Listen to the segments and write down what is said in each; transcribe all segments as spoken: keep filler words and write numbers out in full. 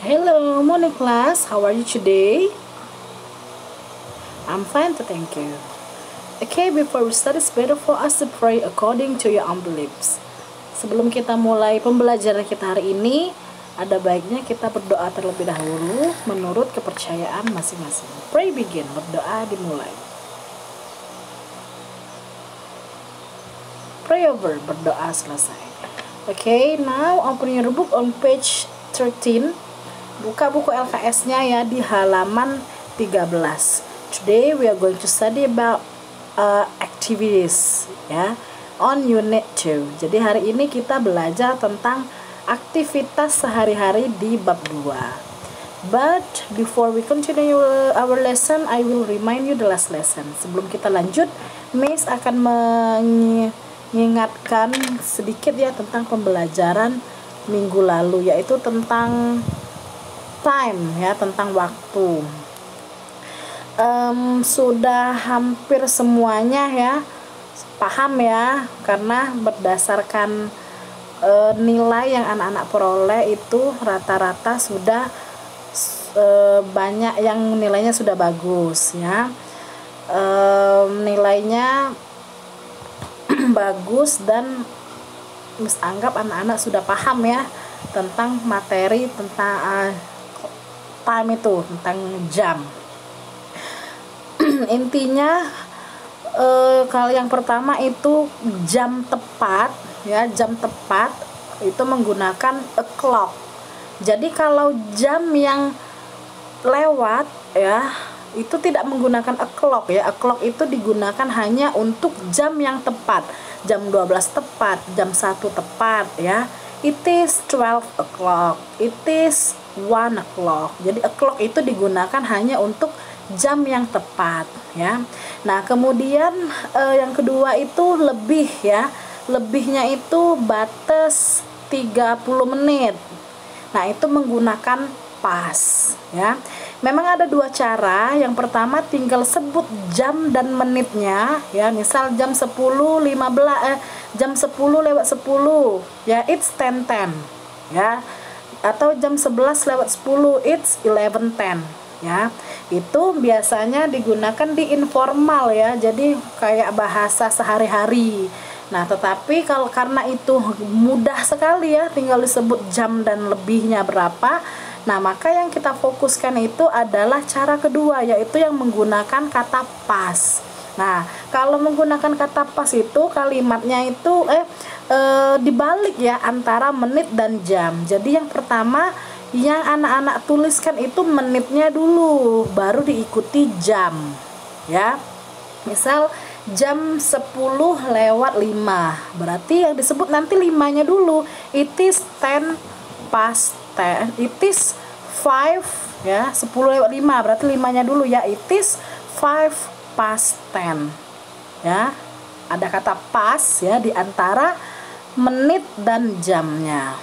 Hello, morning class. How are you today? I'm fine, thank you. Okay, before we start, it's better for us to pray according to your own beliefs. Sebelum kita mulai pembelajaran kita hari ini, ada baiknya kita berdoa terlebih dahulu menurut kepercayaan masing-masing. Pray begin, berdoa dimulai. Pray over, berdoa selesai. Okay, now open your book on page thirteen. Buka buku L K S-nya ya di halaman tiga belas. Today we are going to study about uh, activities ya on unit two. Jadi hari ini kita belajar tentang aktivitas sehari-hari di bab dua. But before we continue our lesson, I will remind you the last lesson. Sebelum kita lanjut, Miss akan mengingatkan sedikit ya tentang pembelajaran minggu lalu, yaitu tentang time ya, tentang waktu. Um, sudah hampir semuanya ya paham ya, karena berdasarkan uh, nilai yang anak-anak peroleh itu rata-rata sudah uh, banyak yang nilainya sudah bagus ya. Um, nilainya bagus dan Miss anggap anak-anak sudah paham ya tentang materi tentang uh, time itu, tentang jam. Intinya eh, kalau yang pertama itu jam tepat ya, jam tepat itu menggunakan a clock. Jadi kalau jam yang lewat ya itu tidak menggunakan a clock ya. A clock itu digunakan hanya untuk jam yang tepat. Jam dua belas tepat, jam satu tepat ya. It is twelve o'clock, it is one o'clock. Jadi o'clock itu digunakan hanya untuk jam yang tepat ya. Nah, kemudian eh, yang kedua itu lebih ya. Lebihnya itu batas tiga puluh menit. Nah, itu menggunakan pas ya. Memang ada dua cara. Yang pertama tinggal sebut jam dan menitnya ya. Misal jam sepuluh lima belas eh jam sepuluh lewat sepuluh ya, it's ten ten ya. Atau jam sebelas lewat sepuluh, it's eleven ten ya. Itu biasanya digunakan di informal ya, jadi kayak bahasa sehari-hari. Nah, tetapi kalau karena itu mudah sekali ya, tinggal disebut jam dan lebihnya berapa. Nah, maka yang kita fokuskan itu adalah cara kedua, yaitu yang menggunakan kata pas. Nah, kalau menggunakan kata pas itu kalimatnya itu eh e, dibalik ya antara menit dan jam. Jadi yang pertama yang anak-anak tuliskan itu menitnya dulu, baru diikuti jam ya. Misal jam sepuluh lewat lima, berarti yang disebut nanti limanya dulu. It is ten past ten, it is five ya, sepuluh lewat lima berarti limanya dulu ya. It is five past ten ya. Ada kata pas ya di antara menit dan jamnya.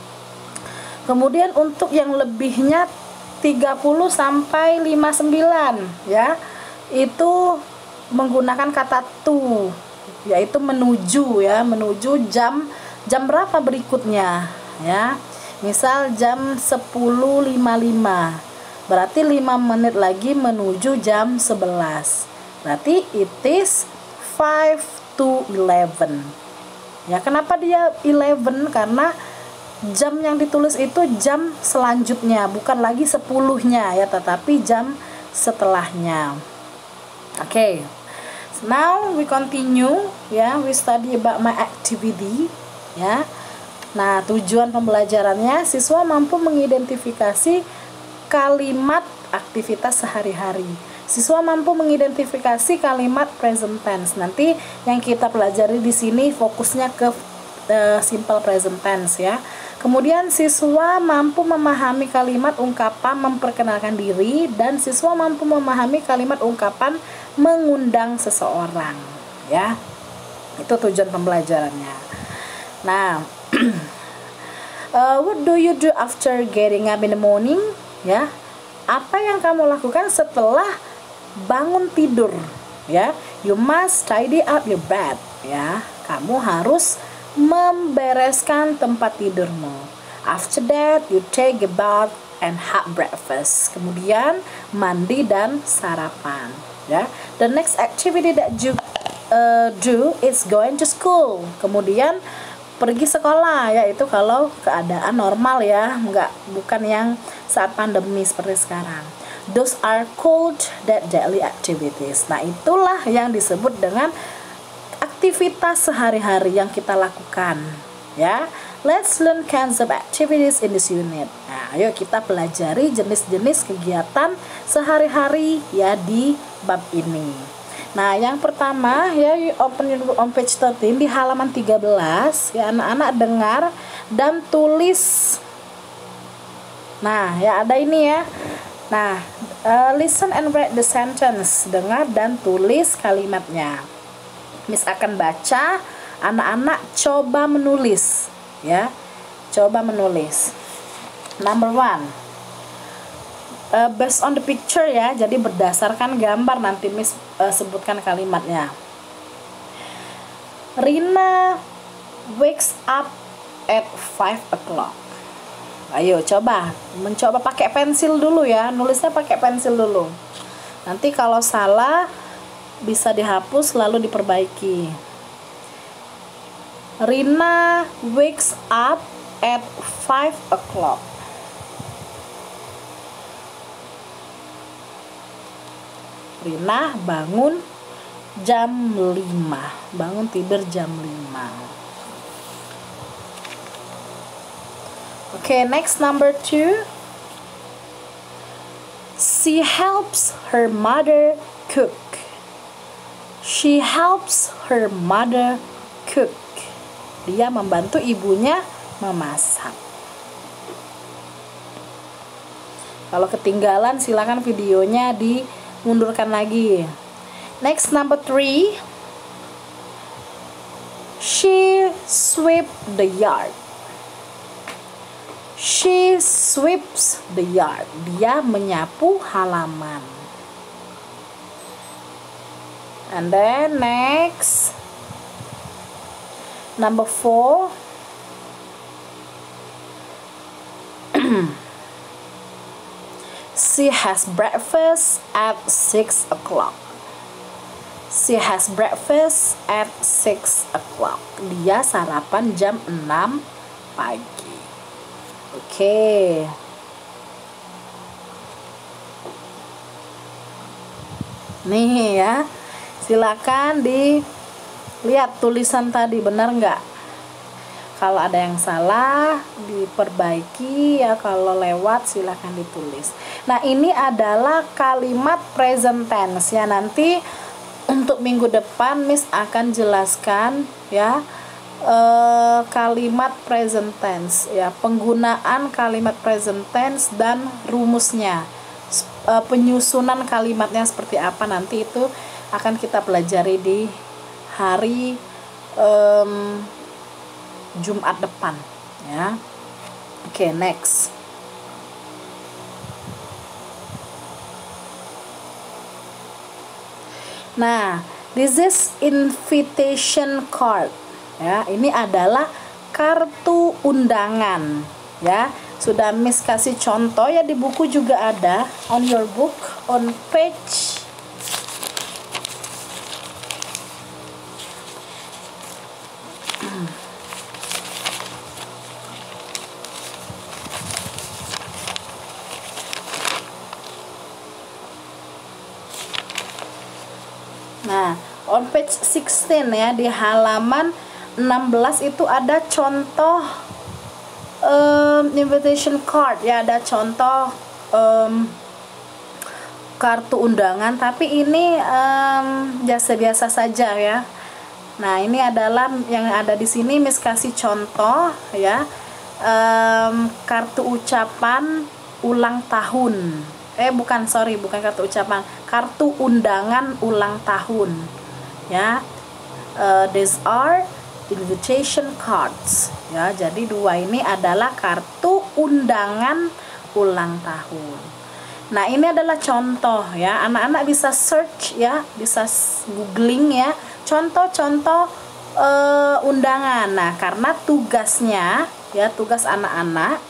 Kemudian untuk yang lebihnya tiga puluh sampai lima puluh sembilan ya, itu menggunakan kata to, yaitu menuju ya, menuju jam jam berapa berikutnya ya. Misal jam sepuluh lima puluh lima, berarti lima menit lagi menuju jam sebelas. Berarti it is five to eleven ya. Kenapa dia eleven? Karena jam yang ditulis itu jam selanjutnya, bukan lagi sepuluhnya ya, tetapi jam setelahnya. Oke, okay. Now we continue ya, we study about my activity ya. Nah, tujuan pembelajarannya siswa mampu mengidentifikasi kalimat aktivitas sehari-hari. Siswa mampu mengidentifikasi kalimat present tense. Nanti yang kita pelajari di sini fokusnya ke uh, simple present tense ya. Kemudian siswa mampu memahami kalimat ungkapan memperkenalkan diri, dan siswa mampu memahami kalimat ungkapan mengundang seseorang ya. Itu tujuan pembelajarannya. Nah, uh, what do you do after getting up in the morning ya? Apa yang kamu lakukan setelah bangun tidur ya? You must tidy up your bed ya. Kamu harus membereskan tempat tidurmu. After that, you take a bath and have breakfast. Kemudian mandi dan sarapan. Ya, the next activity that you uh, do is going to school. Kemudian pergi sekolah, yaitu kalau keadaan normal ya, nggak bukan yang saat pandemi seperti sekarang. Those are called that daily activities. Nah, itulah yang disebut dengan aktivitas sehari-hari yang kita lakukan. Ya, let's learn kinds of activities in this unit. Nah, ayo kita pelajari jenis-jenis kegiatan sehari-hari ya di bab ini. Nah, yang pertama ya, you open your book on page tiga belas di halaman tiga belas ya, anak-anak dengar dan tulis. Nah, ya ada ini ya. Nah, uh, listen and read the sentence. Dengar dan tulis kalimatnya. Miss akan baca, anak-anak coba menulis ya. Coba menulis. Number one. Uh, based on the picture ya. Jadi berdasarkan gambar nanti Miss uh, sebutkan kalimatnya. Rina wakes up at five o'clock. Ayo coba mencoba pakai pensil dulu ya, nulisnya pakai pensil dulu. Nanti kalau salah bisa dihapus lalu diperbaiki. Rina wakes up at five o'clock. Rina bangun jam lima. Bangun tidur jam lima. Okay, next number two. She helps her mother cook. She helps her mother cook. Dia membantu ibunya memasak. Kalau ketinggalan silakan videonya dimundurkan lagi. Next number three. She sweep the yard. She sweeps the yard. Dia menyapu halaman. And then next, number four. She has breakfast at six o'clock. She has breakfast at six o'clock. Dia sarapan jam enam pagi. Oke. Okay. Nih ya. Silakan dilihat tulisan tadi benar nggak? Kalau ada yang salah diperbaiki ya, kalau lewat silakan ditulis. Nah, ini adalah kalimat present tense ya. Nanti untuk minggu depan Miss akan jelaskan ya. Uh, kalimat present tense ya, penggunaan kalimat present tense dan rumusnya, uh, penyusunan kalimatnya seperti apa, nanti itu akan kita pelajari di hari um, Jumat depan ya. Oke, okay, next. Nah, this is invitation card. Ya, ini adalah kartu undangan ya. Sudah Miss kasih contoh ya, di buku juga ada, on your book on page Nah, on page sixteen ya, di halaman enam belas itu ada contoh um, invitation card ya, ada contoh um, kartu undangan, tapi ini um, biasa-biasa saja ya. Nah, ini adalah yang ada di sini Miss kasih contoh ya, um, kartu ucapan ulang tahun. Eh bukan, sorry, bukan kartu ucapan, kartu undangan ulang tahun ya. Uh, these are invitation cards ya. Jadi dua ini adalah kartu undangan ulang tahun. Nah, ini adalah contoh ya. Anak-anak bisa search ya, bisa googling ya, contoh-contoh uh, undangan. Nah, karena tugasnya ya, tugas anak-anak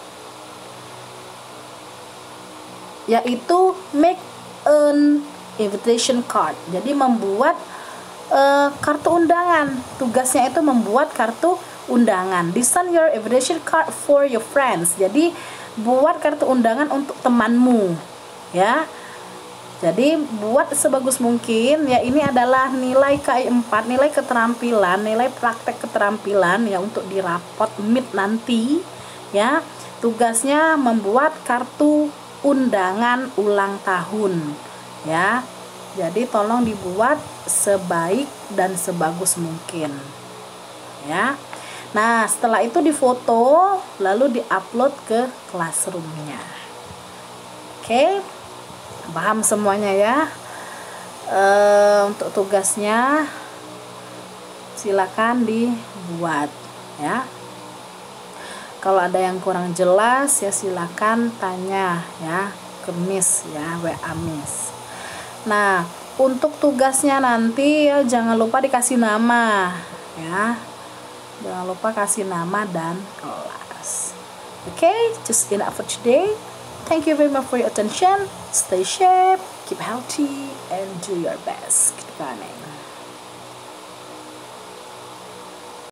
yaitu make an invitation card. Jadi membuat uh, kartu undangan. Tugasnya itu membuat kartu undangan. Design your invitation card for your friends. Jadi buat kartu undangan untuk temanmu, ya. Jadi buat sebagus mungkin, ya. Ini adalah nilai K I empat, nilai keterampilan, nilai praktek keterampilan ya, untuk di rapot mid nanti, ya. Tugasnya membuat kartu undangan ulang tahun, ya. Jadi tolong dibuat sebaik dan sebagus mungkin, ya. Nah, setelah itu difoto lalu diupload ke classroomnya. Oke, paham semuanya ya. E, untuk tugasnya silakan dibuat, ya. Kalau ada yang kurang jelas ya silakan tanya ya ke Miss, ya, W A Miss. Nah, untuk tugasnya nanti ya jangan lupa dikasih nama, ya. Jangan lupa kasih nama dan kelas. Oke, okay, just enough for today. Thank you very much for your attention. Stay safe, keep healthy, and do your best. Keep running.